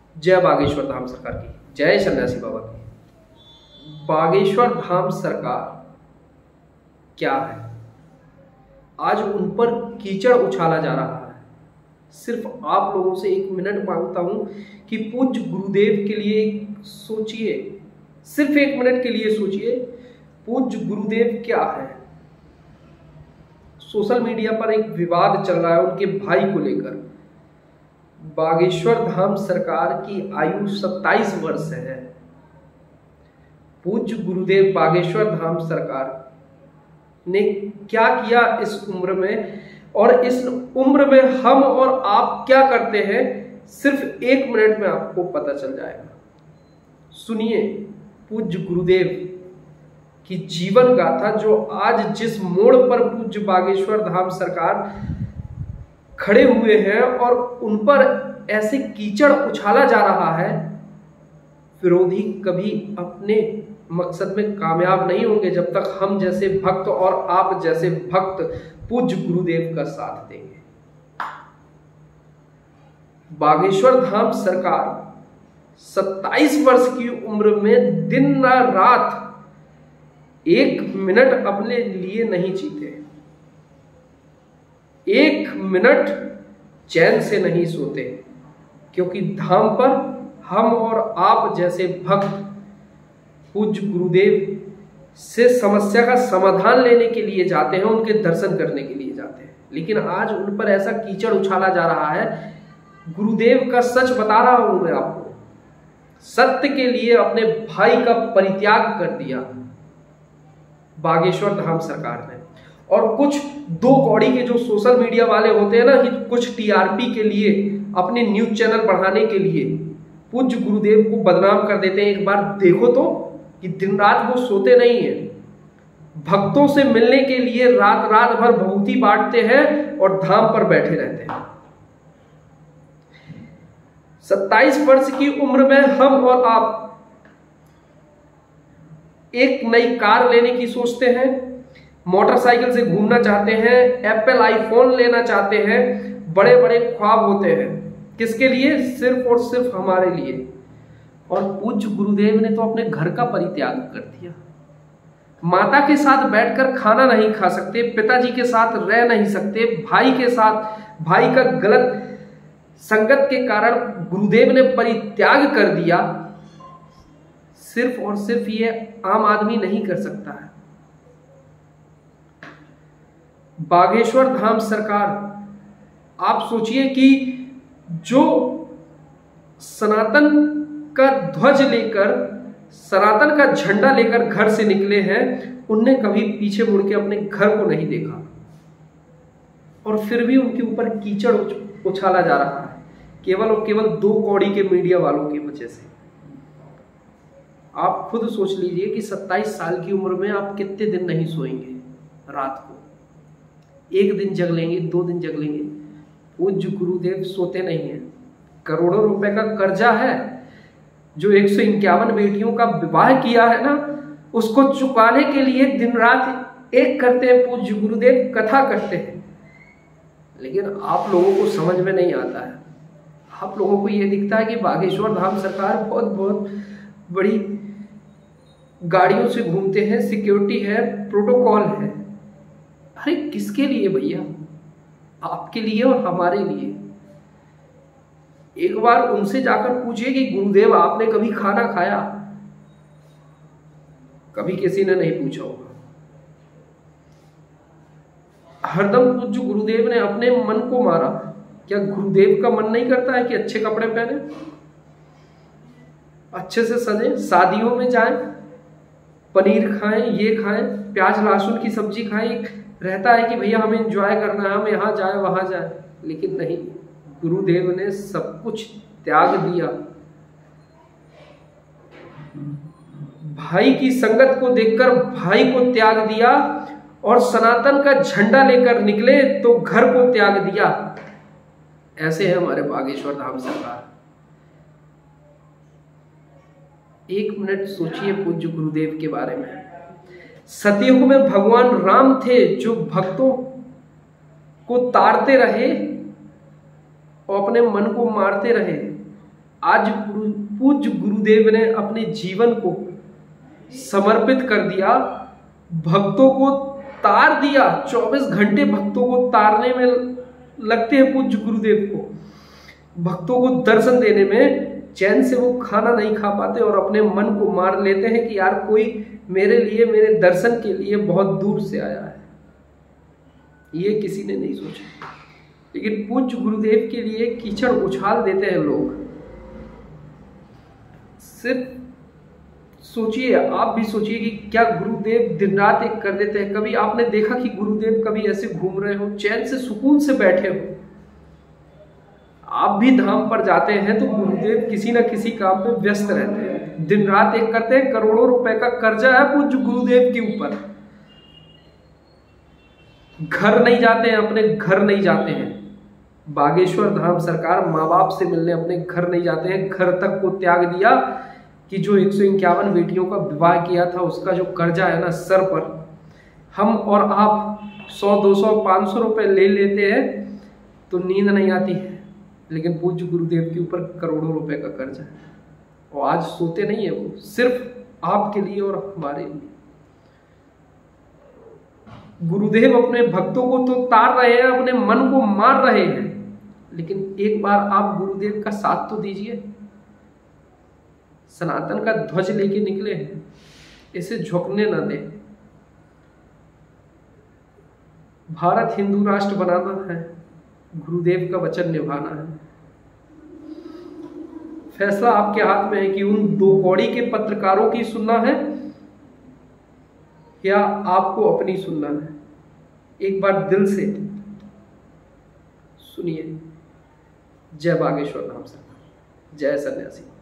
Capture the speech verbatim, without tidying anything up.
जय बागेश्वर धाम सरकार की, जय सन्यासी बाबा की। बागेश्वर धाम सरकार क्या है? आज उन पर कीचड़ उछाला जा रहा है। सिर्फ आप लोगों से एक मिनट मांगता हूं कि पूज्य गुरुदेव के लिए सोचिए, सिर्फ एक मिनट के लिए सोचिए, पूज्य गुरुदेव क्या है। सोशल मीडिया पर एक विवाद चल रहा है उनके भाई को लेकर। बागेश्वर धाम सरकार की आयु सत्ताईस वर्ष है। पूज्य गुरुदेव बागेश्वर धाम सरकार ने क्या किया इस उम्र में, और इस उम्र में हम और आप क्या करते हैं, सिर्फ एक मिनट में आपको पता चल जाएगा। सुनिए पूज्य गुरुदेव की जीवन गाथा, जो आज जिस मोड़ पर पूज्य बागेश्वर धाम सरकार खड़े हुए हैं और उन पर ऐसे कीचड़ उछाला जा रहा है। विरोधी कभी अपने मकसद में कामयाब नहीं होंगे जब तक हम जैसे भक्त और आप जैसे भक्त पूज्य गुरुदेव का साथ देंगे। बागेश्वर धाम सरकार सत्ताईस वर्ष की उम्र में दिन रात एक मिनट अपने लिए नहीं जीते, एक मिनट चैन से नहीं सोते, क्योंकि धाम पर हम और आप जैसे भक्त पूज्य गुरुदेव से समस्या का समाधान लेने के लिए जाते हैं, उनके दर्शन करने के लिए जाते हैं। लेकिन आज उन पर ऐसा कीचड़ उछाला जा रहा है। गुरुदेव का सच बता रहा हूं मैं आपको, सत्य के लिए अपने भाई का परित्याग कर दिया बागेश्वर धाम सरकार ने। और कुछ दो कौड़ी के जो सोशल मीडिया वाले होते हैं ना, कि कुछ टीआरपी के लिए, अपने न्यूज चैनल बढ़ाने के लिए पूज्य गुरुदेव को बदनाम कर देते हैं। एक बार देखो तो कि दिन रात वो सोते नहीं है, भक्तों से मिलने के लिए रात रात भर भभूति बांटते हैं और धाम पर बैठे रहते हैं। सत्ताईस वर्ष की उम्र में हम और आप एक नई कार लेने की सोचते हैं, मोटरसाइकिल से घूमना चाहते हैं, एप्पल आईफोन लेना चाहते हैं, बड़े बड़े ख्वाब होते हैं। किसके लिए? सिर्फ और सिर्फ हमारे लिए। और पूज्य गुरुदेव ने तो अपने घर का परित्याग कर दिया। माता के साथ बैठकर खाना नहीं खा सकते, पिताजी के साथ रह नहीं सकते, भाई के साथ, भाई का गलत संगत के कारण गुरुदेव ने परित्याग कर दिया। सिर्फ और सिर्फ ये आम आदमी नहीं कर सकता है। बागेश्वर धाम सरकार, आप सोचिए कि जो सनातन का ध्वज लेकर, सनातन का झंडा लेकर घर से निकले हैं, उनने कभी पीछे मुड़ के अपने घर को नहीं देखा, और फिर भी उनके ऊपर कीचड़ उछाला जा रहा है, केवल और केवल दो कौड़ी के मीडिया वालों की वजह से। आप खुद सोच लीजिए कि सत्ताईस साल की उम्र में आप कितने दिन नहीं सोएंगे रात को। एक दिन जग लेंगे, दो दिन जग लेंगे। पूज्य गुरुदेव सोते नहीं हैं। करोड़ों रुपए का कर्जा है, जो एक सौ इक्यावन बेटियों का विवाह किया है ना, उसको चुकाने के लिए दिन रात एक करते हैं पूज्य गुरुदेव, कथा करते हैं। लेकिन आप लोगों को समझ में नहीं आता है। आप लोगों को यह दिखता है कि बागेश्वर धाम सरकार बहुत बहुत बड़ी गाड़ियों से घूमते हैं, सिक्योरिटी है, प्रोटोकॉल है। अरे किसके लिए भैया? आपके लिए और हमारे लिए। एक बार उनसे जाकर पूछिए कि गुरुदेव आपने कभी खाना खाया? कभी किसी ने नहीं पूछा होगा। हरदम पूज्य गुरुदेव ने अपने मन को मारा। क्या गुरुदेव का मन नहीं करता है कि अच्छे कपड़े पहने, अच्छे से सजे, शादियों में जाएं, पनीर खाएं, ये खाएं, प्याज लहसुन की सब्जी खाएं? रहता है कि भैया हमें एंजॉय करना है, हम यहाँ जाए वहां जाए। लेकिन नहीं, गुरुदेव ने सब कुछ त्याग दिया। भाई की संगत को देखकर भाई को त्याग दिया, और सनातन का झंडा लेकर निकले तो घर को त्याग दिया। ऐसे है हमारे बागेश्वर धाम सरकार। एक मिनट सोचिए पूज्य गुरुदेव के बारे में। सतयुग में भगवान राम थे, जो भक्तों को ताड़ते रहे और अपने मन को मारते रहे। आज पूज्य गुरुदेव ने अपने जीवन को समर्पित कर दिया, भक्तों को तार दिया। चौबीस घंटे भक्तों को तारने में लगते हैं पूज्य गुरुदेव को, भक्तों को दर्शन देने में। चैन से वो खाना नहीं खा पाते और अपने मन को मार लेते हैं कि यार कोई मेरे लिए, मेरे दर्शन के लिए बहुत दूर से आया है। ये किसी ने नहीं सोचा, लेकिन पूज्य गुरुदेव के लिए कीचड़ उछाल देते हैं लोग। सिर्फ सोचिए, आप भी सोचिए कि क्या गुरुदेव दिन रात एक कर देते हैं? कभी आपने देखा कि गुरुदेव कभी ऐसे घूम रहे हो, चैन से सुकून से बैठे हो? आप भी धाम पर जाते हैं तो गुरुदेव किसी ना किसी काम में व्यस्त रहते हैं, दिन रात एक करते हैं। करोड़ों रुपए का कर्जा है पूज्य गुरुदेव के ऊपर। घर नहीं जाते हैं, अपने घर नहीं जाते हैं। बागेश्वर धाम सरकार माँ बाप से मिलने अपने घर नहीं जाते हैं। घर तक को त्याग दिया कि जो एक सौ इक्यावन बेटियों का विवाह किया था उसका जो कर्जा है ना सर पर, हम और आप सौ दो सौ पाँच सौ रुपये ले लेते हैं तो नींद नहीं आती है, लेकिन पूज्य गुरुदेव के ऊपर करोड़ों रुपए का कर्जा है। और आज सोते नहीं है वो, सिर्फ आपके लिए और हमारे लिए। गुरुदेव अपने भक्तों को तो तार रहे हैं, अपने मन को मार रहे हैं, लेकिन एक बार आप गुरुदेव का साथ तो दीजिए। सनातन का ध्वज लेके निकले हैं, इसे झुकने ना दें। भारत हिंदू राष्ट्र बनाना है, गुरुदेव का वचन निभाना है। फैसला आपके हाथ में है कि उन दो कौड़ी के पत्रकारों की सुनना है या आपको अपनी सुनना है। एक बार दिल से सुनिए। जय बागेश्वर धाम सरकार, जय सन्यासी।